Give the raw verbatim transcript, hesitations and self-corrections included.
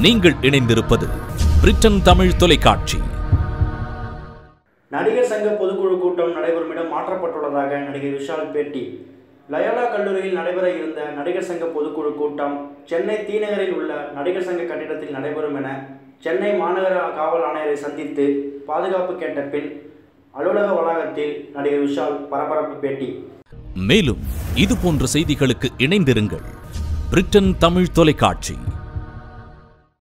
நீங்கள் இணைந்திருப்பது பிரிட்டன் தமிழ் தொலைக்காட்சி. நடிகர் சங்க பொதுக்குழு கூட்டம் நடைபெறும் இடம் மாற்றப்பட்டுள்ளதாக நடிகர் விஷால் பேட்டி. லயோலா கல்லூரியில் நடைபெற இருந்த நடிகர் சங்க பொதுக்குழு கூட்டம் சென்னை தீநகரில் உள்ள நடிகர் சங்க கட்டிடத்தில் நடைபெறும் என சென்னை மாநகர காவல் ஆணையரை சந்தித்து பாதுகாப்பு கேட்ட பின் அலுவலக வளாகத்தில் நடிகர் விஷால் பரபரப்பு பேட்டி. மேலும் இது போன்ற செய்திகளுக்கு இணைந்திருங்கள் பிரிட்டன் தமிழ் தொலைக்காட்சி.